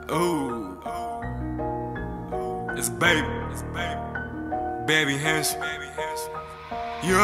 Ooh, it's baby, baby hands. Yo,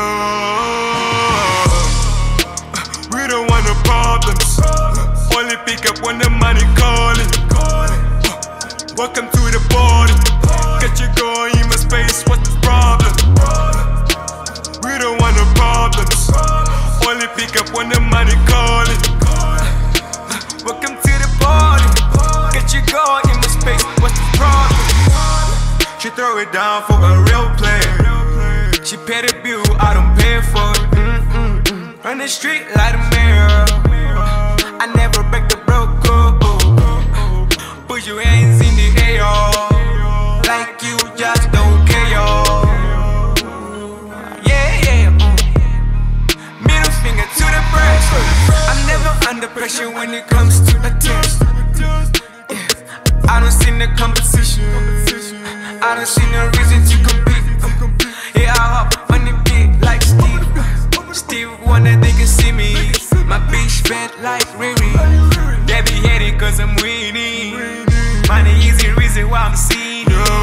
we don't want no problems. Only pick up when the money calling. Welcome to the party. Get you going in my space. What's the problem? We don't want no problems. Only pick up when the money calling. Welcome to the party. Get you going in my space. What's the problem? She throw it down for a real player. She pay the bill, I don't pay for it. Run the street like a mirror. I never break the broke code. Put your hands in the air, like you just don't care. Yeah. Middle finger to the press. I'm never under pressure when it comes to a test. Yeah. I don't see the competition. I don't see no reason to compete. Yeah, I hop on the beat like Steve wonder they can see me. My bitch fat like Riri. They be hating cause I'm winning. Money is the reason why I'm seen.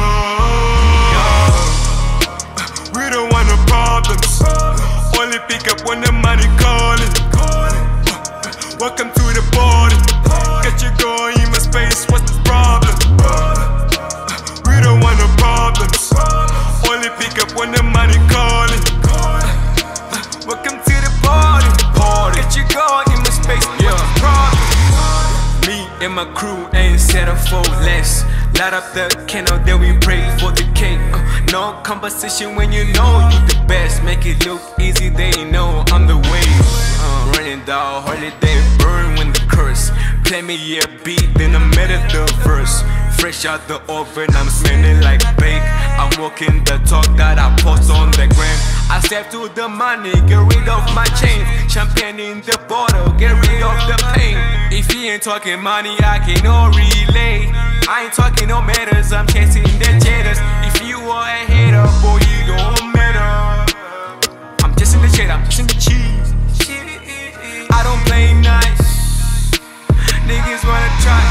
We don't want no problems. Only pick up when the money calling. Welcome to the party. Get you going in my space. What's the problem? We don't want no problems. Only pick up when the money calling. Welcome to the party. Get you going in my space. What's the problem? Me and my crew ain't settle for less. Light up the candle, then we pray for the cake. No competition when you know you the best. Make it look easy, they know I'm the wave. Running down holiday, burn when the curse. Play me a beat, then I'm made of the verse. Fresh out the oven, I'm smelling like bake. I'm walking the talk that I post on the gram. I step to the money, get rid of my chains. Champagne in the bottle, get rid of the pain. If he ain't talking money, I cannot relate. I ain't talking no matters, I'm chasing the cheddars. If you are a hater, boy, you don't matter. I'm chasing the cheddar, I'm chasing the cheese. I don't play nice. Niggas wanna try.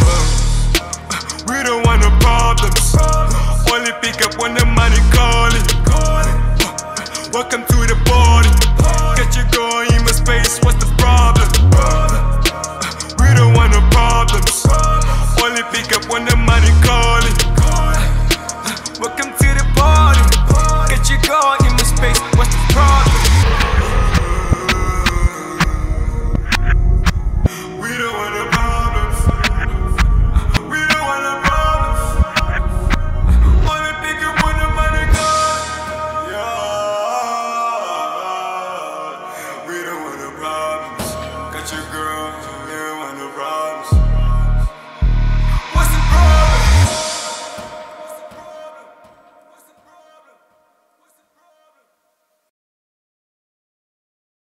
We don't want no problems. Only pick up when the money calling. Welcome to the party. Get you going in my space. What's the problem? We don't want no problems. Only pick up when the money calling. Welcome to the party. Get you going in my space. What's the problem? We don't want no problems. We don't want no problems. Only pick up when the money calling. Yeah. We don't want no problems. Got your girl.